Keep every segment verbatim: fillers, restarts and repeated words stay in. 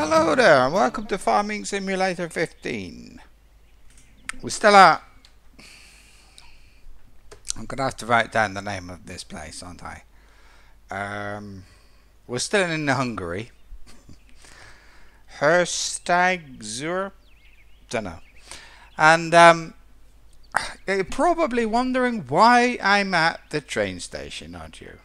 Hello there, and welcome to Farming Simulator fifteen. We're still at... I'm going to have to write down the name of this place, aren't I? Um, we're still in Hungary. Haztaji, don't know. And um, you're probably wondering why I'm at the train station, aren't you?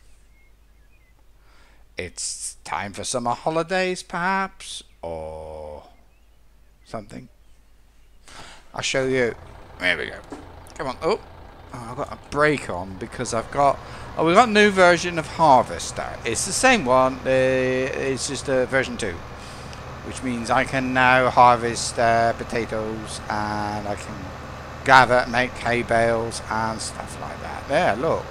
It's time for summer holidays, perhaps, or something. I'll show you. There we go. Come on. Oh, oh I've got a brake on because I've got... Oh, we've got a new version of Harvester. It's the same one. Uh, it's just a version two. Which means I can now harvest uh, potatoes and I can gather, make hay bales and stuff like that. There, look.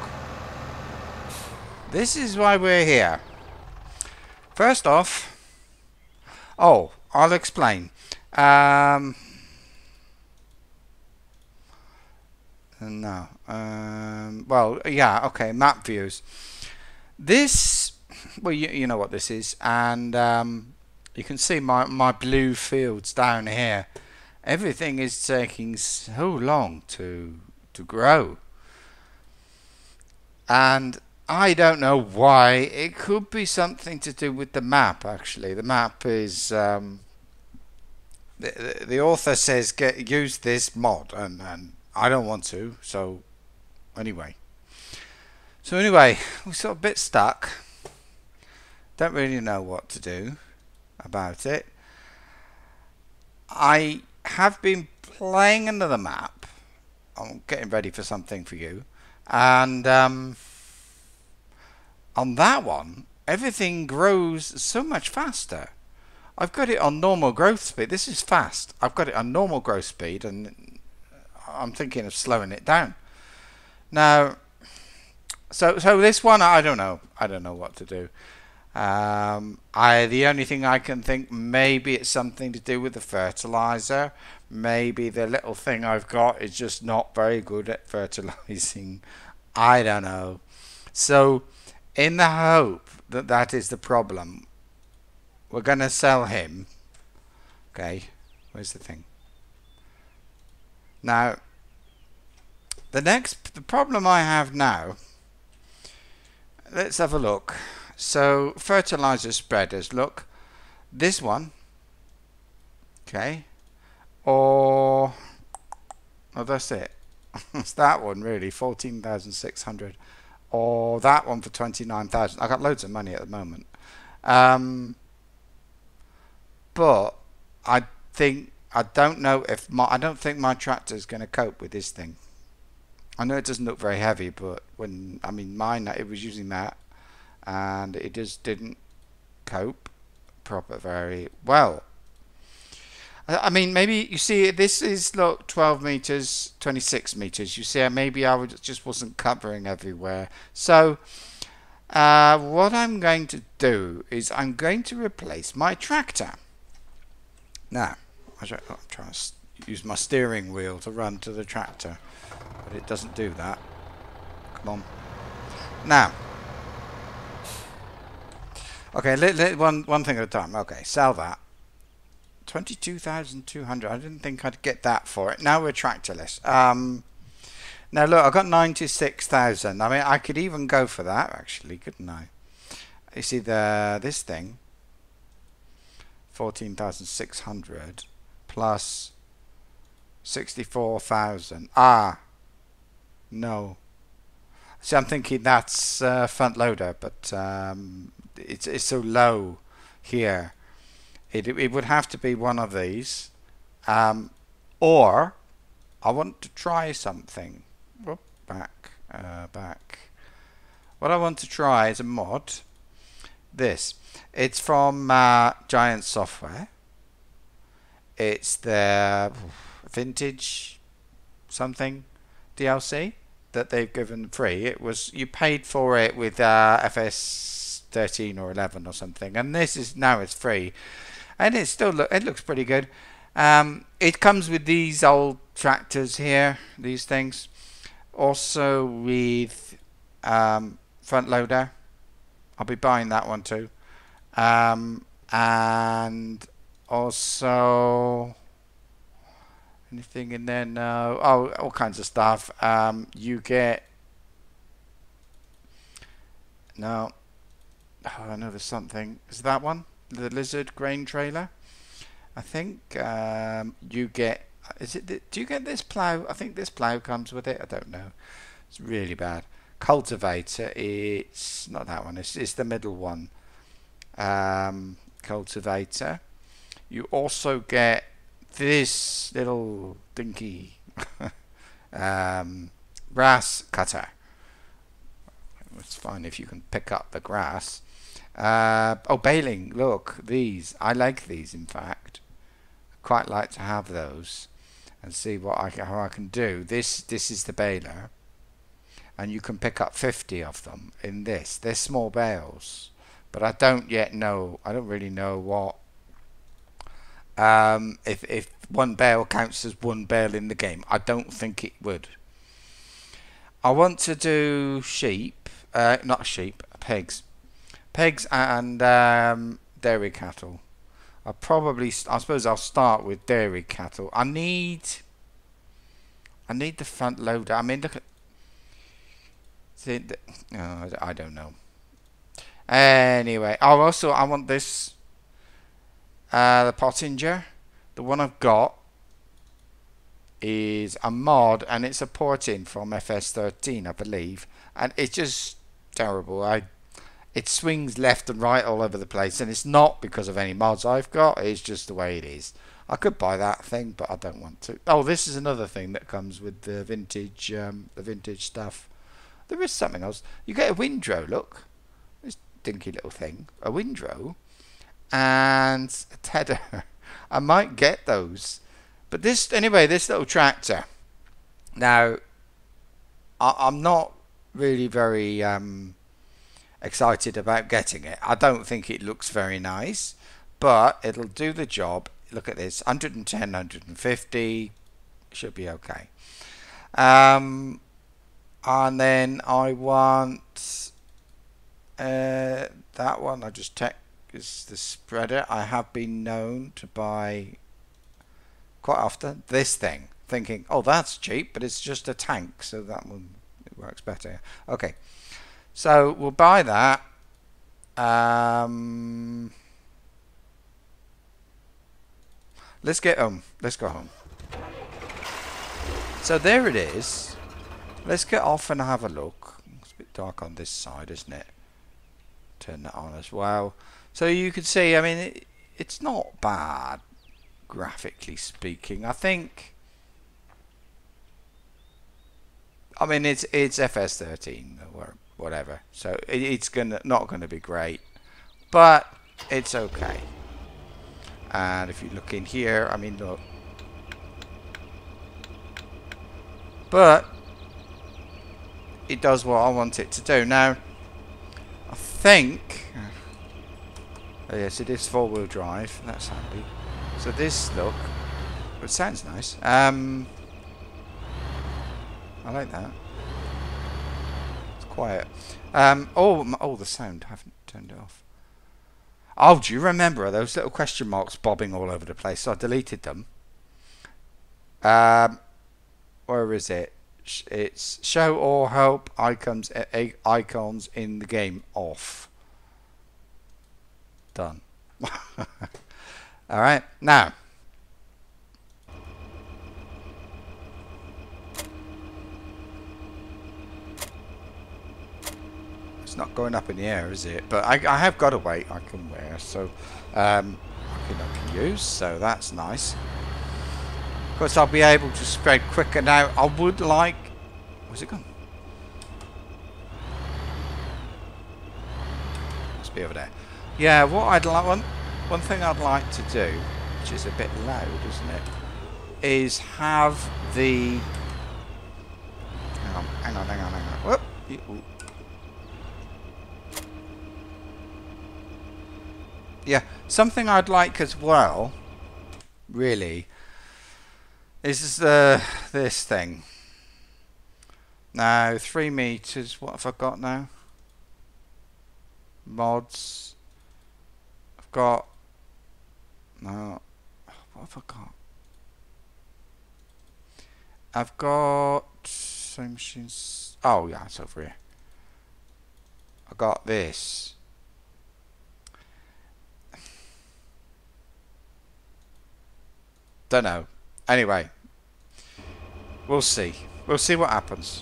This is why we're here. First off, oh, I'll explain. Um, no. Um, well, yeah, okay, map views. This, well, you, you know what this is. And um, you can see my, my blue fields down here. Everything is taking so long to, to grow. And I don't know why. It could be something to do with the map, actually. The map is... Um, the, the, the author says get use this mod, and, and I don't want to, so anyway. So anyway, we're sort of a bit stuck. Don't really know what to do about it. I have been playing into the map. I'm getting ready for something for you. And... Um, on that one, everything grows so much faster. I've got it on normal growth speed. This is fast. I've got it on normal growth speed, and I'm thinking of slowing it down. Now, so so this one, I don't know. I don't know what to do. Um, I the only thing I can think, maybe it's something to do with the fertilizer. Maybe the little thing I've got is just not very good at fertilizing. I don't know. So, in the hope that that is the problem, we're going to sell him. Okay, where's the thing? Now, the next, the problem I have now, let's have a look. So, fertilizer spreaders, look, this one, okay, or, oh, that's it. It's that one, really, fourteen thousand six hundred. Or that one for twenty-nine thousand. I got loads of money at the moment. Um, but I think, I don't know if my, I don't think my tractor is going to cope with this thing. I know it doesn't look very heavy, but when, I mean, mine, it was using that, and it just didn't cope proper very well. I mean, maybe, you see, this is, look, twelve meters, twenty-six meters. You see, maybe I would, just wasn't covering everywhere. So, uh, what I'm going to do is I'm going to replace my tractor. Now, I'm trying to use my steering wheel to run to the tractor, but it doesn't do that. Come on. Now, okay, let, let, one, one thing at a time. Okay, sell that. twenty-two thousand two hundred. I didn't think I'd get that for it. Now we're tractorless. Um, now look, I got ninety-six thousand. I mean, I could even go for that, actually, couldn't I? You see, the this thing, fourteen thousand six hundred plus sixty-four thousand. Ah, no. See, I'm thinking that's uh, front loader, but um, it's it's so low here. It, it would have to be one of these, um, or I want to try something. Whoop, back, uh, back. What I want to try is a mod. This. It's from uh, Giant Software. It's the vintage something D L C that they've given free. It was, you paid for it with uh, F S thirteen or eleven or something, and this is now it's free. And it still look, it looks pretty good. Um, it comes with these old tractors here, these things. Also with um, front loader. I'll be buying that one too. Um, and Also, anything in there? No. Oh, all kinds of stuff. Um, you get. No. Oh, I know there's something. Is that one? The lizard grain trailer? I think um, you get. Is it? The, do you get this plow? I think this plow comes with it. I don't know. It's really bad. Cultivator. It's not that one. It's, it's the middle one. Um, cultivator. You also get this little dinky um, grass cutter. It's fine if you can pick up the grass. Uh, oh, baling. Look, these. I like these, in fact. I quite like to have those and see what I can, how I can do. This this is the baler, and you can pick up fifty of them in this. They're small bales, but I don't yet know. I don't really know what. Um, if if one bale counts as one bale in the game, I don't think it would. I want to do sheep, uh, not sheep, pigs, pigs and um, dairy cattle. I'll probably, I suppose I'll start with dairy cattle. I need, I need the front loader. I mean, look at, see, the, oh, I don't know. Anyway, oh, also I want this, uh, the Pottinger. The one I've got is a mod, and it's a port-in from F S thirteen, I believe, and it's just terrible. I it swings left and right all over the place, and it's not because of any mods I've got. It's just the way it is. I could buy that thing, but I don't want to. Oh, this is another thing that comes with the vintage, um, the vintage stuff. There is something else. You get a windrow. Look, this dinky little thing, a windrow, and a tedder. I might get those. But this, anyway, this little tractor. Now, I, I'm not really very um, excited about getting it. I don't think it looks very nice, but it'll do the job. Look at this, one hundred ten, one hundred fifty, should be okay. Um, and then I want uh, that one. I just check is the spreader. I have been known to buy quite often this thing, thinking, oh, that's cheap, but it's just a tank, so that one it works better. Okay, so we'll buy that. Um, let's get home. Let's go home. So there it is. Let's get off and have a look. It's a bit dark on this side, isn't it? Turn that on as well. So you can see, I mean, it, it's not bad. Graphically speaking, I think. I mean, it's it's F S thirteen or whatever, so it, it's gonna not gonna be great, but it's okay. And if you look in here, I mean, look, but it does what I want it to do. Now, I think, oh yes, it is four-wheel drive. That's handy. So this, look, it sounds nice. Um, I like that. It's quiet. Um, oh, oh, the sound. I haven't turned it off. Oh, do you remember those little question marks bobbing all over the place? So I deleted them. Um, where is it? It's show or help icons icons in the game off. Done. All right, now it's not going up in the air, is it? But I, I have got a weight I can wear, so um, I, can, I can use, so that's nice. Of course, I'll be able to spread quicker now. I would like. Where's it gone? Must be over there. Yeah, what I'd like one. One thing I'd like to do, which is a bit loud, isn't it, is have the... Hang on, hang on, hang on, hang on. Whoop. Ooh. Yeah, something I'd like as well, really, is uh, this thing. Now, three meters, what have I got now? Mods. I've got No. What have I got? I've got same machines. Oh yeah, it's over here. I got this. Don't know. Anyway, we'll see. We'll see what happens.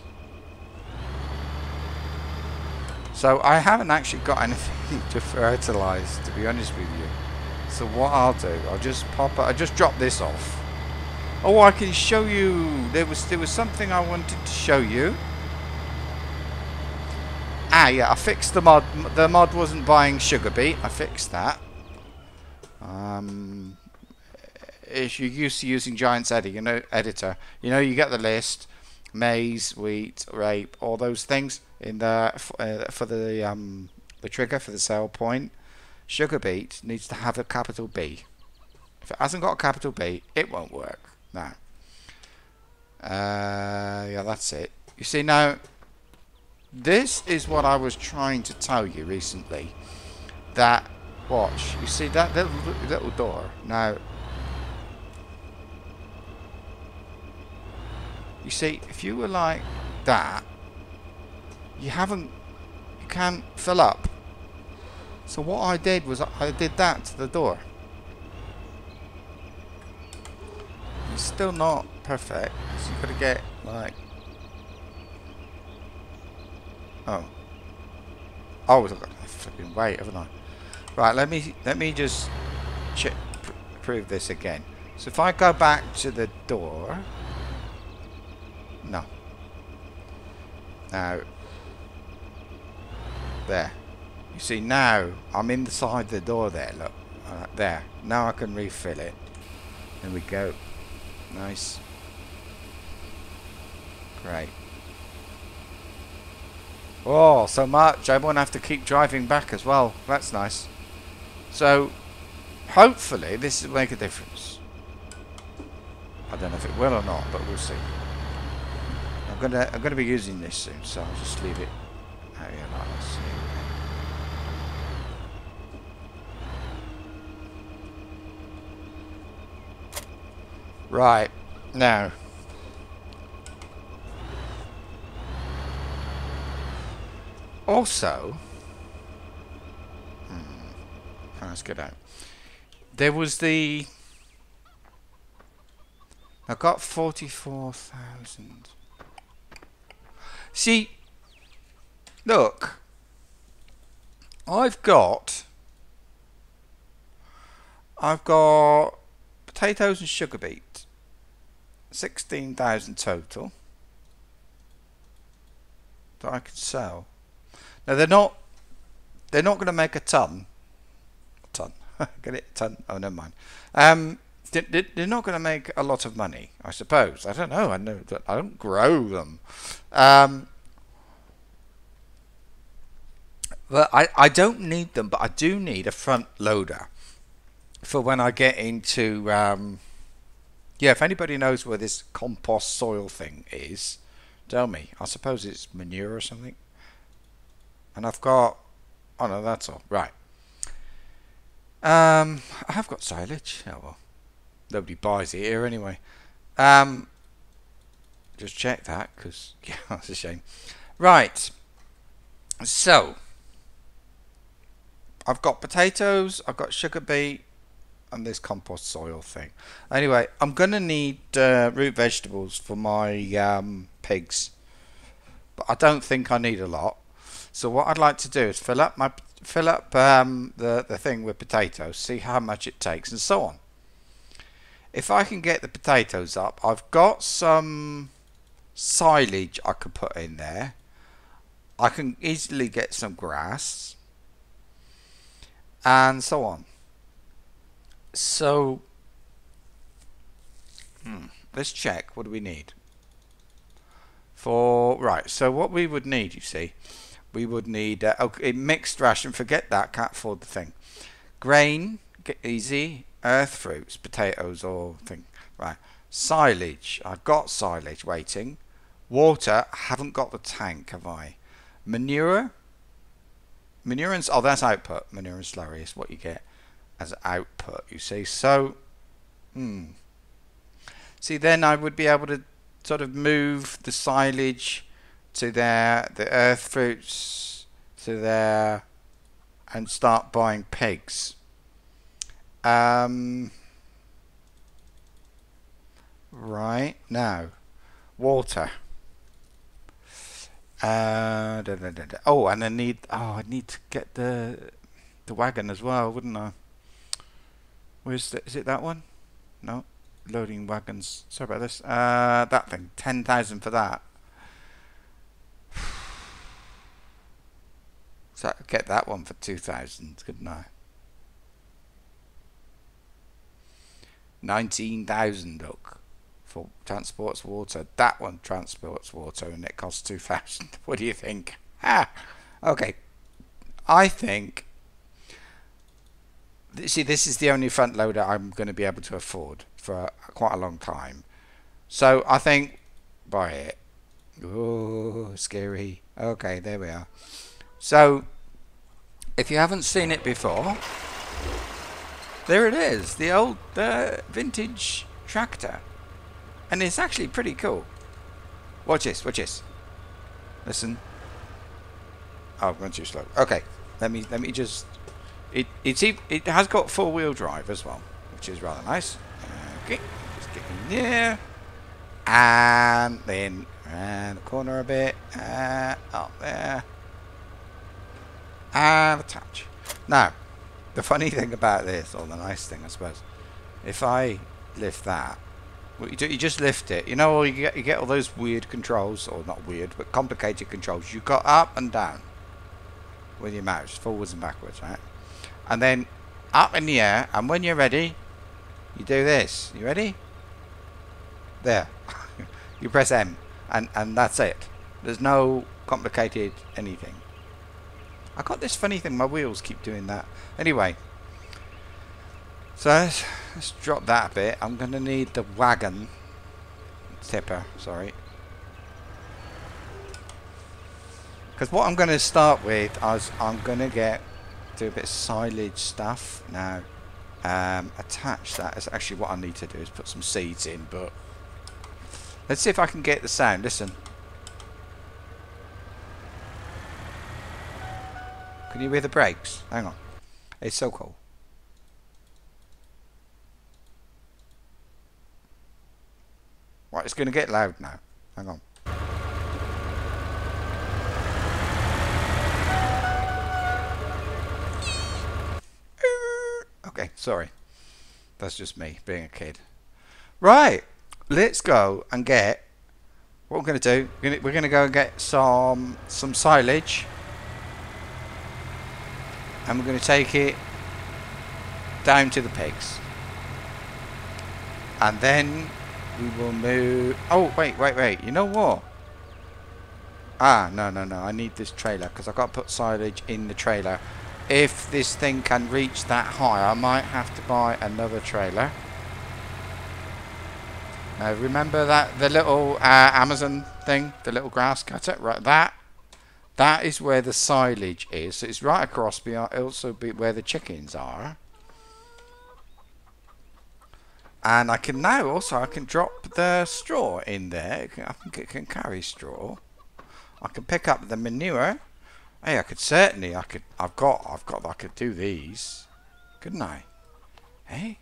So I haven't actually got anything to fertilize, to be honest with you. So what I'll do, I'll just pop it. I just drop this off. Oh, I can show you. There was there was something I wanted to show you. Ah, yeah, I fixed the mod. The mod wasn't buying sugar beet. I fixed that. Um, if you're used to using Giant's Edit, you know, editor, you know, you get the list: maize, wheat, rape, all those things in the uh, for the um the trigger for the sell point. Sugar beet needs to have a capital B. If it hasn't got a capital B, it won't work. No. Uh, yeah, that's it. You see now. This is what I was trying to tell you recently. That, watch, you see that little, little door? Now, you see, if you were like that, you haven't, you can't fill up. So what I did was I did that to the door. It's still not perfect, so you've got to get like, oh. Oh, I've got to flipping wait, haven't I? Right, let me let me just check, pr prove this again. So if I go back to the door, no. Now, there. You see now I'm inside the door there. Look, uh, there. Now I can refill it. There we go. Nice. Great. Oh, so much. I won't have to keep driving back as well. That's nice. So, hopefully, this will make a difference. I don't know if it will or not, but we'll see. I'm gonna, I'm gonna be using this soon, so I'll just leave it out here like this. Right now. Also, hmm, let's get out. There was the. I got forty-four thousand. See, look, I've got. I've got potatoes and sugar beet. Sixteen thousand total that I can sell. Now they're not they're not going to make a ton. A ton. Get it? A ton. Oh, never mind. Um, they, they're not going to make a lot of money, I suppose. I don't know. I know that I don't grow them. Um, but I I don't need them, but I do need a front loader for when I get into. Um, yeah, if anybody knows where this compost soil thing is, tell me. I suppose it's manure or something. And I've got, oh no, that's all. Right. Um, I have got silage. Oh well, nobody buys it here anyway. Um, just check that, because, yeah, that's a shame. Right. So, I've got potatoes, I've got sugar beet, and this compost soil thing. Anyway, I'm going to need uh, root vegetables for my um, pigs. But I don't think I need a lot. So what I'd like to do is fill up my fill up um, the the thing with potatoes, see how much it takes, and so on. If I can get the potatoes up, I've got some silage I could put in there. I can easily get some grass, and so on. So hmm, let's check. What do we need? For right. So what we would need, you see. We would need uh, okay, mixed ration. Forget that. Can't afford the thing. Grain, get easy. Earth fruits, potatoes, or thing. Right. Silage. I've got silage waiting. Water. Haven't got the tank, have I? Manure. Manure and oh, that's output. Manure and slurry is what you get. as output, you see. So, hmm. See, then I would be able to sort of move the silage to there, the earth fruits to there, and start buying pigs. Um, right, now, water. Uh, da, da, da, da. Oh, and I need, oh, I need to get the the wagon as well, wouldn't I? Where's the, is it that one? No, loading wagons. Sorry about this. Uh, that thing, ten thousand for that. So I could get that one for two thousand, couldn't I? Nineteen thousand, look, for transports water. That one transports water, and it costs two thousand. What do you think? Ah, okay. I think. See, this is the only front loader I'm going to be able to afford for quite a long time. So I think buy it. Oh, scary. Okay, there we are. So, if you haven't seen it before, there it is, the old uh, vintage tractor, and it's actually pretty cool. Watch this, watch this. Listen. Oh, I'm going too slow. Okay, let me let me just. It it's it has got four wheel drive as well, which is rather nice. Okay, just get in there, and then around the corner a bit, uh, up there, and attach. Now, the funny thing about this, or the nice thing, I suppose, if I lift that, what you do, you just lift it. You know, you get you get all those weird controls, or not weird, but complicated controls. You got up and down with your mouse, forwards and backwards, right? And then up in the air, and when you're ready, you do this. You ready? There. You press M, and and that's it. There's no complicated anything. I got this funny thing, my wheels keep doing that. Anyway, so let's, let's drop that a bit. I'm going to need the wagon tipper, sorry. Because what I'm going to start with is I'm going to get do a bit of silage stuff now. Um, attach that is actually what I need to do is put some seeds in, but let's see if I can get the sound. Listen. Can you hear the brakes? Hang on. It's so cool. Right, it's going to get loud now. Hang on. Okay, sorry. That's just me being a kid. Right, let's go and get. What we're going to do? We're going to go and get some some silage. And we're going to take it down to the pigs. And then we will move... Oh, wait, wait, wait. You know what? Ah, no, no, no. I need this trailer because I've got to put silage in the trailer. If this thing can reach that high, I might have to buy another trailer. Now, remember that the little uh, Amazon thing? The little grass cutter? Right, that. That is where the silage is. So it's right across, but also be where the chickens are. And I can now also I can drop the straw in there. I think it can carry straw. I can pick up the manure. Hey, I could certainly. I could. I've got. I've got. I could do these, couldn't I? Hey.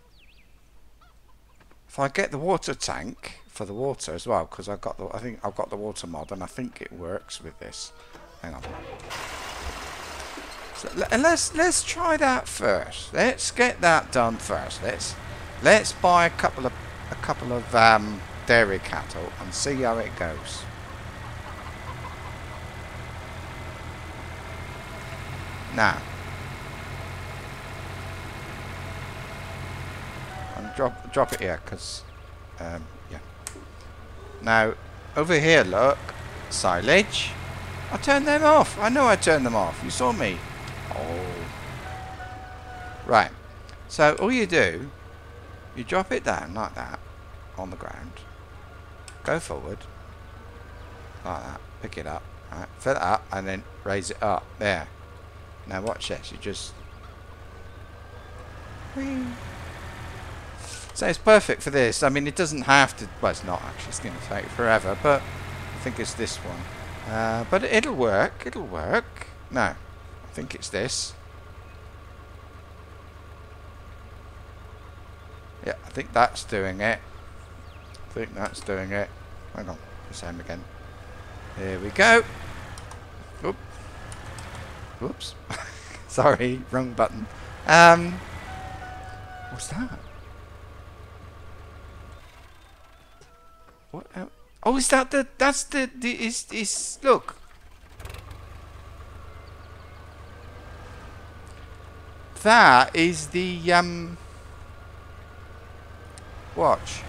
If I get the water tank for the water as well, because I've got the. I think I've got the water mod, and I think it works with this. Hang on. So, let's let's try that first. Let's get that done first. Let's let's buy a couple of a couple of um, dairy cattle and see how it goes. Now, and drop drop it here, cause um, yeah. Now over here, look, silage. I turned them off. I know I turned them off. You saw me. Oh, right. So all you do, you drop it down like that on the ground. Go forward like that. Pick it up. Right, fill it up, and then raise it up. There. Now watch this. You just Whee. So it's perfect for this. I mean, it doesn't have to. Well, it's not actually. It's going to take forever, but I think it's this one. Uh, but it'll work. It'll work. No, I think it's this. Yeah, I think that's doing it. I think that's doing it. Hang on, the same again. There we go. Oop. Whoops. Sorry, wrong button. Um, what's that? What? el- Oh, is that the? That's the. the is is look. That is the um. Watch.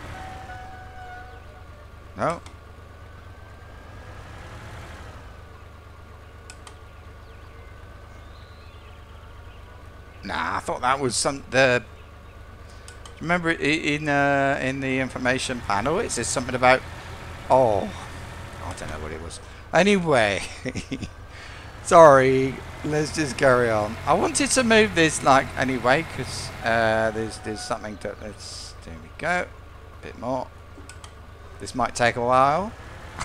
No. Nah, I thought that was some the. Remember i- in uh, in the information panel, it says something about. Oh, I don't know what it was. Anyway, sorry. Let's just carry on. I wanted to move this like anyway because uh, there's there's something to. Let's. There we go. A bit more. This might take a while.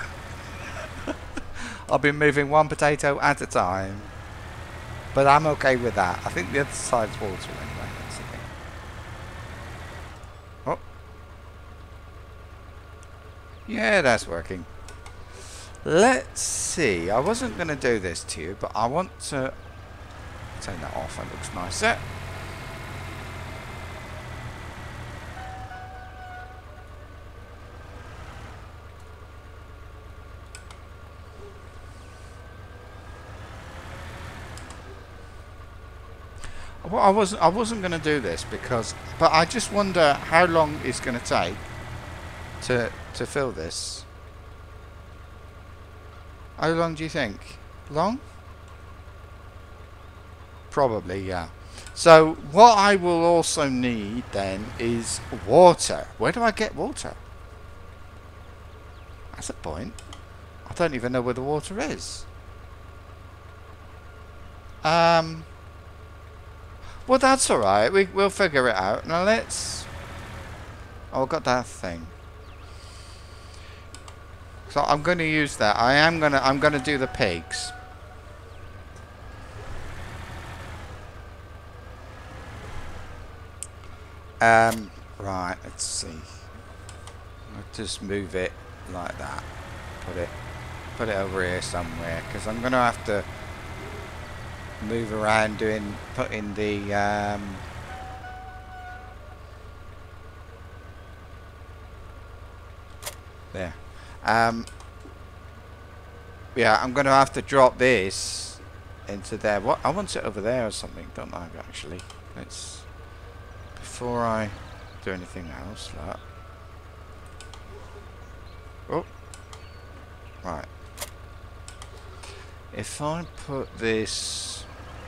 I'll be moving one potato at a time. But I'm okay with that. I think the other side's water anyway. That's the thing. Oh. Yeah, that's working. Let's see. I wasn't going to do this to you, but I want to turn that off. It looks nicer. Well, I wasn't. I wasn't going to do this because, but I just wonder how long it's going to take to to fill this. How long do you think? Long? Probably, yeah. So what I will also need then is water. Where do I get water? That's a point. I don't even know where the water is. Um. Well, that's all right. We we'll figure it out. Now let's. Oh, I've got that thing. So I'm going to use that. I am gonna. I'm going to do the pigs. Um. Right. Let's see. I'll just move it like that. Put it. Put it over here somewhere because I'm going to have to move around doing putting the um, there. Um, yeah, I'm going to have to drop this into there. What I want it over there or something, don't I? Actually, let's before I do anything else. Look. Oh, right. If I put this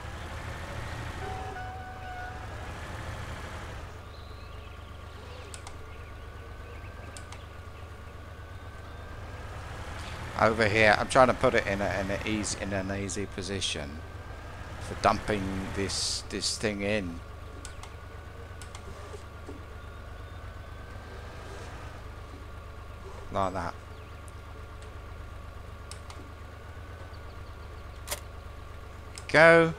over here, I'm trying to put it in a, in a easy in an easy position for dumping this this thing in. Like that. Go.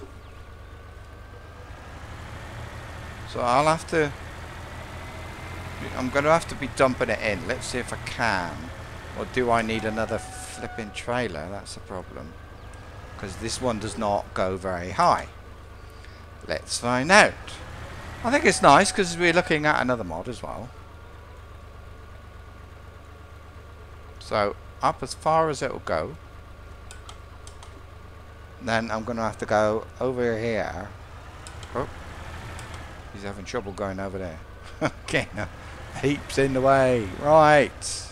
So I'll have to. I'm going to have to be dumping it in. Let's see if I can. Or do I need another flipping trailer? That's a problem. Because this one does not go very high. Let's find out. I think it's nice because we're looking at another mod as well. So up as far as it'll go. Then I'm going to have to go over here. Oh, he's having trouble going over there. Okay, no. Heaps in the way. Right.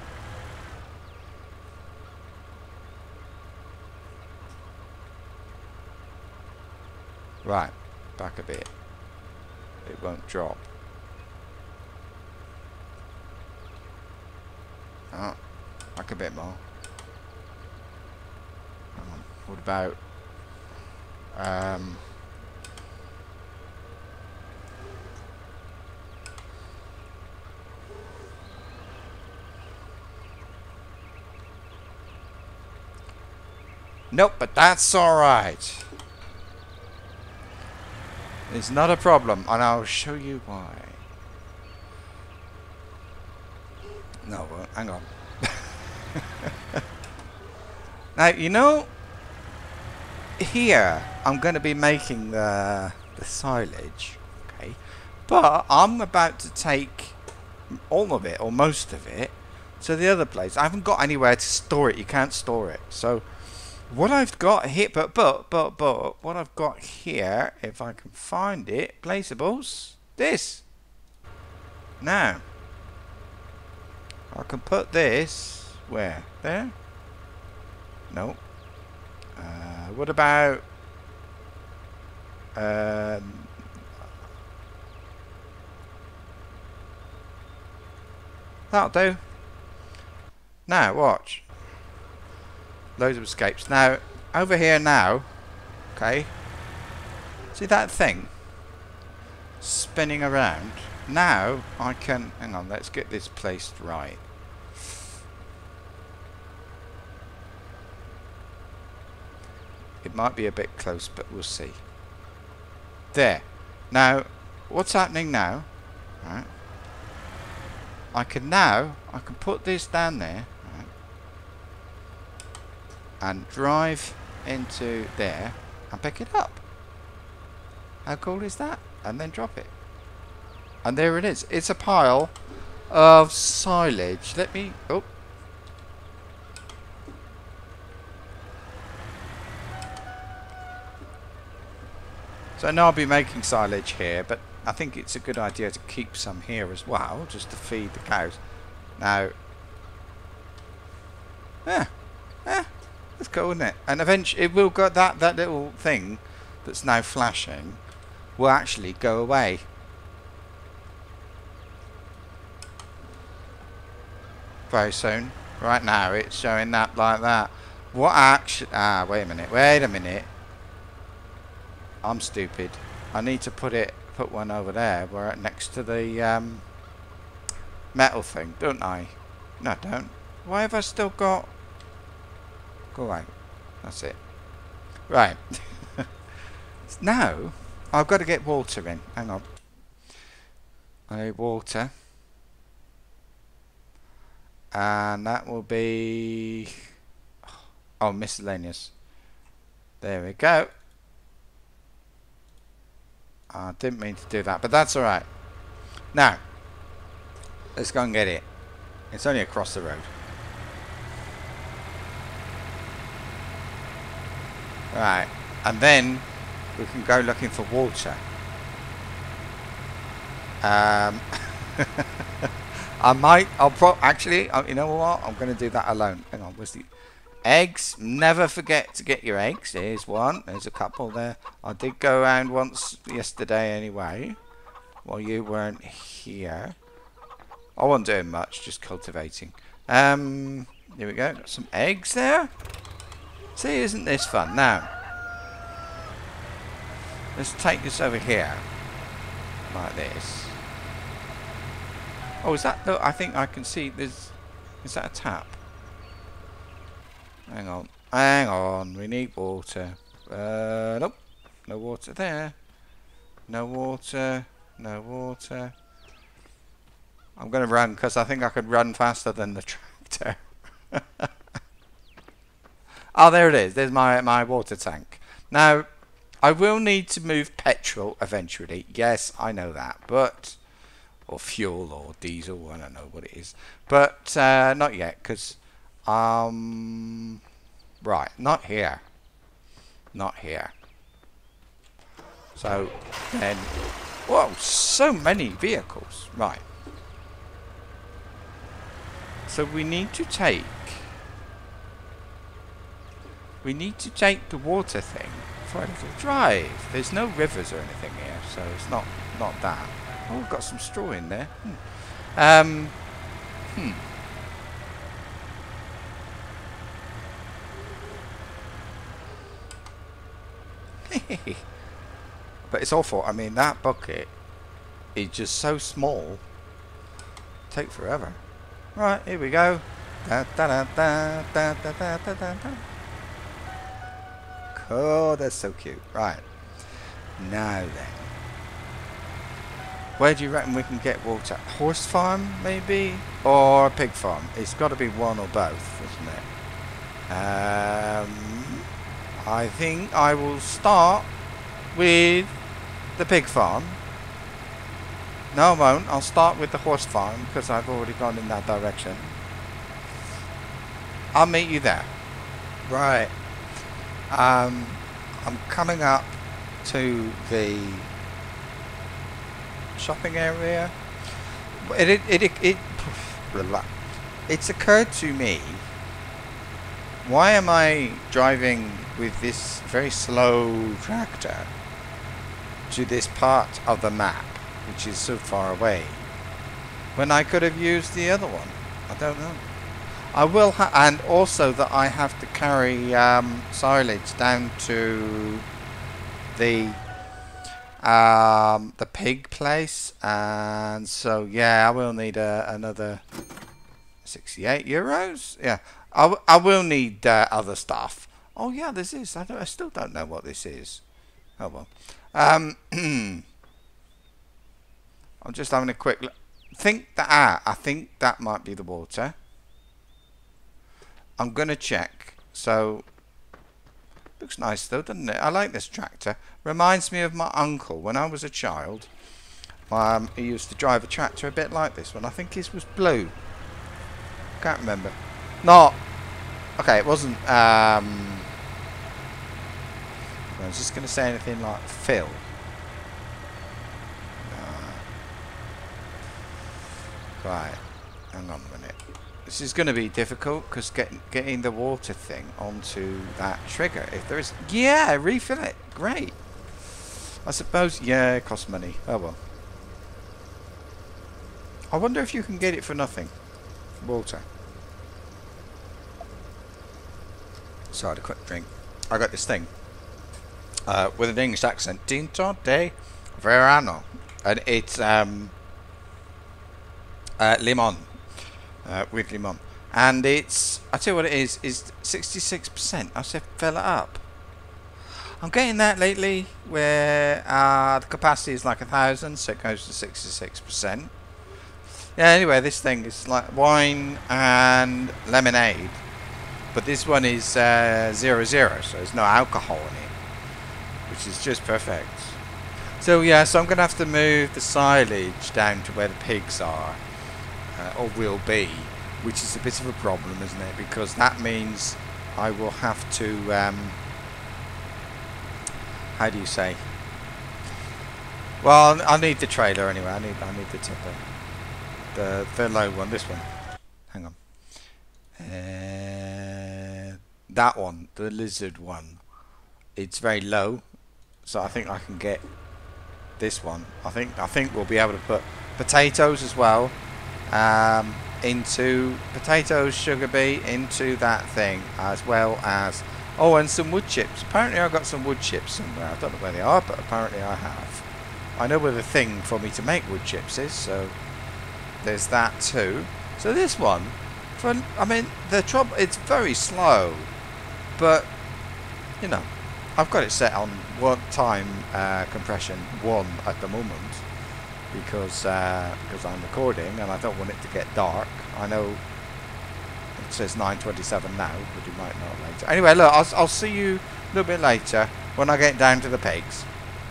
Right. Back a bit. It won't drop. Oh, back a bit more. What about um Nope, but that's alright. It's not a problem, and I'll show you why. No, well, hang on. Now, you know, here I'm going to be making the, the silage, okay? But I'm about to take all of it, or most of it, to the other place. I haven't got anywhere to store it. You can't store it. So what I've got here, but, but, but, but, what I've got here, if I can find it, placeables, this. Now, I can put this, where? There? No. Uh, what about, um, that'll do. Now, watch. Loads of escapes. Now, over here now, okay, see that thing spinning around? Now, I can, hang on, let's get this placed right. It might be a bit close, but we'll see. There. Now, what's happening now? Right. I can now, I can put this down there, right, and drive into there and pick it up. How cool is that? And then drop it. And there it is. It's a pile of silage. Let me, oh. So I know I'll be making silage here, but I think it's a good idea to keep some here as well, just to feed the cows. Now, yeah, yeah, that's cool, isn't it? And eventually, it will go. That that little thing that's now flashing will actually go away. Very soon. Right now, it's showing that like that. What action? Ah, wait a minute. Wait a minute. I'm stupid. I need to put it, put one over there, where next to the um, metal thing, don't I? No, I don't. Why have I still got? Go away. That's it. Right. Now I've got to get water in. Hang on. I need water, and that will be oh miscellaneous. There we go. I didn't mean to do that, but that's alright. Now, let's go and get it. It's only across the road. Right, and then we can go looking for water. Um, I might, I'll pro actually, you know what? I'm going to do that alone. Hang on, where's the eggs? Never forget to get your eggs. Here's one. There's a couple there. I did go around once yesterday anyway, while you weren't here. I wasn't doing much, just cultivating. Um, here we go. Got some eggs there. See, isn't this fun? Now, let's take this over here, like this. Oh, is that? Look, I think I can see. There's. Is that a tap? Hang on, hang on, we need water. Uh, nope, no water there. No water, no water. I'm going to run because I think I could run faster than the tractor. Oh, there it is. There's my, my water tank. Now, I will need to move petrol eventually. Yes, I know that, but... Or fuel or diesel, I don't know what it is. But uh, not yet, because... Um, right, not here. Not here. So, then... Whoa, so many vehicles. Right. So we need to take... We need to take the water thing for a little drive. There's no rivers or anything here, so it's not, not that. Oh, we've got some straw in there. Hmm. Um, hmm. But it's awful. I mean, that bucket is just so small. Take forever. Right, here we go. Da, da, da, da, da, da, da, da, da. Oh, they're so cute. Right. Now then. Where do you reckon we can get water? Horse farm, maybe? Or a pig farm? It's got to be one or both, isn't it? Um, I think I will start with the pig farm. No, I won't. I'll start with the horse farm because I've already gone in that direction. I'll meet you there. Right. Um, I'm coming up to the shopping area. It it it it, it it's occurred to me, why am I driving with this very slow tractor to this part of the map which is so far away when I could have used the other one? I don't know. I will ha and also that I have to carry um, silage down to the um, the pig place, and so yeah, I will need uh, another sixty-eight euros. Yeah, I, w I will need uh, other stuff. Oh yeah, this is. I, don't, I still don't know what this is. Oh well. Um, I'm just having a quick look. Think that ah, I think that might be the water. I'm gonna check. So looks nice though, doesn't it? I like this tractor. Reminds me of my uncle when I was a child. Um, he used to drive a tractor a bit like this one. I think his was blue. Can't remember. Not okay. It wasn't. Um, I was just gonna say anything like Phil. Uh, right. Hang on a minute. This is going to be difficult because getting getting the water thing onto that trigger. If there is, yeah, refill it. Great. I suppose, yeah, it costs money. Oh well. I wonder if you can get it for nothing. Water. So I had a quick drink. I got this thing uh, with an English accent. Tinto de Verano, and it's um, uh, limon. Uh, with limon, and it's, I tell you what it is, is sixty-six percent. I said fill it up. I'm getting that lately where uh, the capacity is like a thousand, so it goes to sixty-six percent. Yeah, anyway, this thing is like wine and lemonade, but this one is uh, zero zero, so there's no alcohol in it, which is just perfect. So yeah, so I'm gonna have to move the silage down to where the pigs are. Uh, or will be, which is a bit of a problem, isn't it? Because that means I will have to um, how do you say, well, I need the trailer anyway. I need I need the tipper, the the low one, this one. Hang on, uh, that one, the lizard one. It's very low, so I think I can get this one. I think I think we'll be able to put potatoes as well. Um, into potatoes, sugar beet, into that thing, as well as, oh, and some wood chips. Apparently I've got some wood chips somewhere. I don't know where they are, but apparently I have. I know where the thing for me to make wood chips is, so there's that too. So this one, for I mean, the trouble, it's very slow, but you know, I've got it set on one time uh, compression one at the moment. Because uh, because I'm recording and I don't want it to get dark. I know it says nine twenty-seven now, but you might not later. Anyway, look, I'll, I'll see you a little bit later when I get down to the pigs.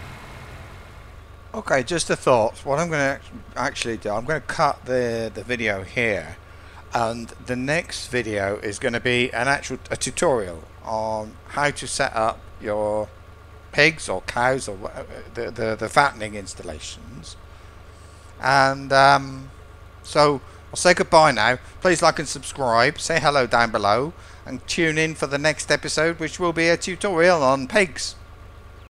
Okay, just a thought. What I'm going to actually do, I'm going to cut the, the video here. And the next video is going to be an actual a tutorial on how to set up your pigs or cows or whatever, the, the, the fattening installations. And um, so I'll say goodbye now. Please like and subscribe, say hello down below, and tune in for the next episode, which will be a tutorial on pigs.